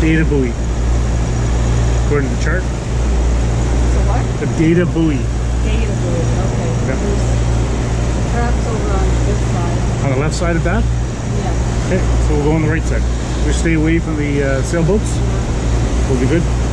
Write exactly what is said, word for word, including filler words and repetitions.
data buoy, according to the chart. So what? The data buoy. Data buoy, okay. Yep. There's traps over on this side. On the left side of that? Yeah. Okay, so we'll go on the right side. We stay away from the uh, sailboats. We'll be good.